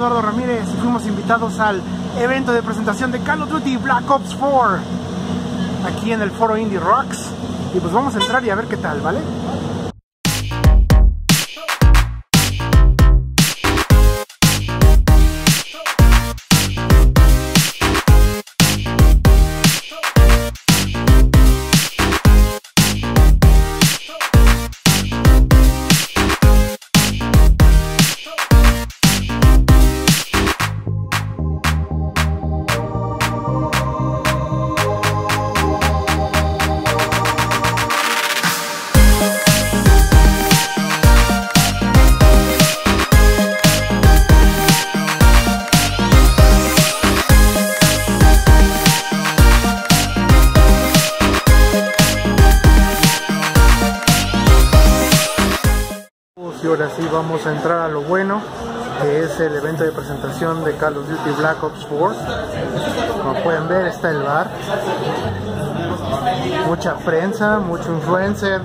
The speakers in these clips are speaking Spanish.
Eduardo Ramírez y fuimos invitados al evento de presentación de Call of Duty Black Ops 4 aquí en el foro Indie Rocks, y pues vamos a entrar y a ver qué tal, ¿vale? Y ahora sí vamos a entrar a lo bueno, que es el evento de presentación de Call of Duty Black Ops 4. Como pueden ver, está el bar, mucha prensa, mucho influencer,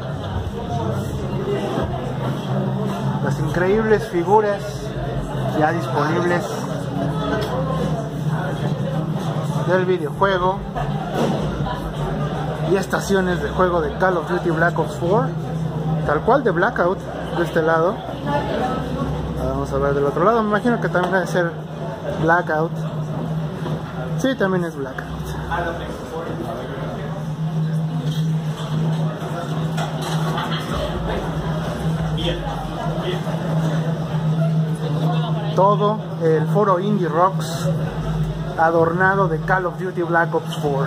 las increíbles figuras ya disponibles del videojuego y estaciones de juego de Call of Duty Black Ops 4, tal cual de Blackout. De este lado, vamos a ver del otro lado. Me imagino que también debe ser Blackout. Sí, también es Blackout. Todo el foro Indie Rocks adornado de Call of Duty Black Ops 4.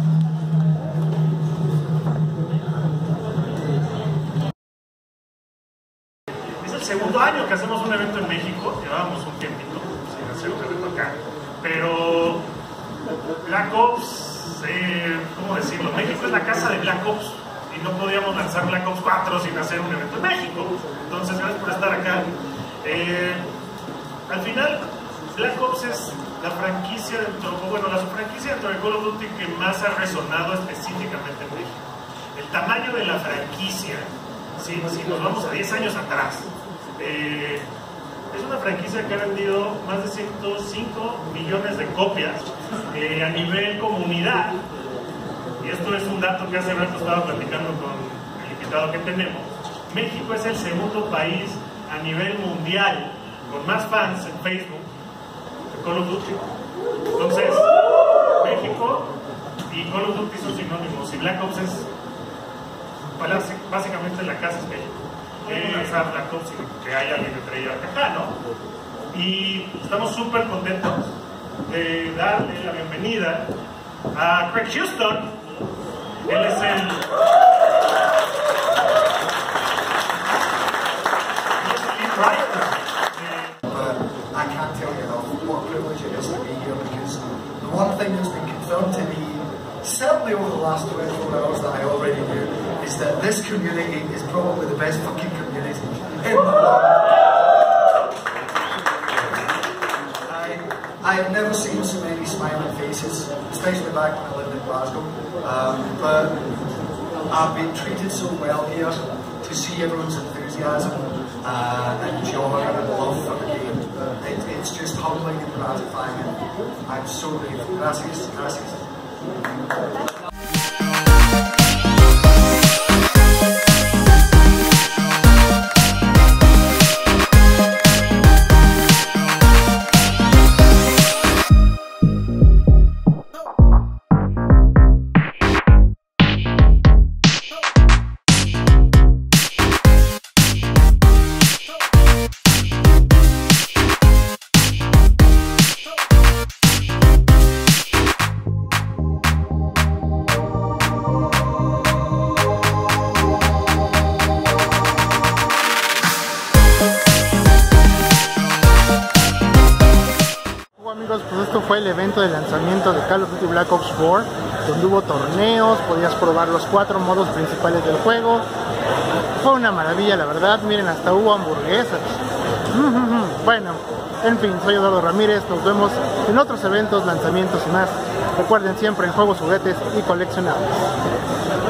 Segundo año que hacemos un evento en México, llevábamos un tiempito sin hacer un evento acá, pero Black Ops, ¿cómo decirlo? México es la casa de Black Ops y no podíamos lanzar Black Ops 4 sin hacer un evento en México. Entonces, gracias por estar acá. Al final, Black Ops es la franquicia dentro de Call of Duty que más ha resonado específicamente en México. El tamaño de la franquicia, si nos vamos a 10 años atrás, es una franquicia que ha vendido más de 105 millones de copias a nivel comunidad. Y esto es un dato que hace rato estaba platicando con el invitado que tenemos. México es el segundo país a nivel mundial con más fans en Facebook de Call of Duty. Entonces, México y Call of Duty son sinónimos, y Black Ops es básicamente la casa es México. Lanzar Black Ops y que haya alguien entre ellos acá, ¿no? Y estamos súper contentos de darle la bienvenida a Craig Houston. Él es el lead writer. I can't tell you enough what a privilege it is to be here, because the one thing that's been confirmed to me, certainly over the last 24 hours that I already knew, is that this community is probably the best fucking community in the world. I have never seen so many smiling faces, especially back when I lived in Glasgow. But I've been treated so well here, to see everyone's enthusiasm and joy and love for the game. It's just humbling and gratifying. I'm so grateful. Gracias, gracias. Pues esto fue el evento de lanzamiento de Call of Duty Black Ops 4, donde hubo torneos, podías probar los 4 modos principales del juego. Fue una maravilla, la verdad. Miren, hasta hubo hamburguesas. Bueno, en fin, soy Eduardo Ramírez. Nos vemos en otros eventos, lanzamientos y más. Recuerden siempre en juegos, juguetes y coleccionables.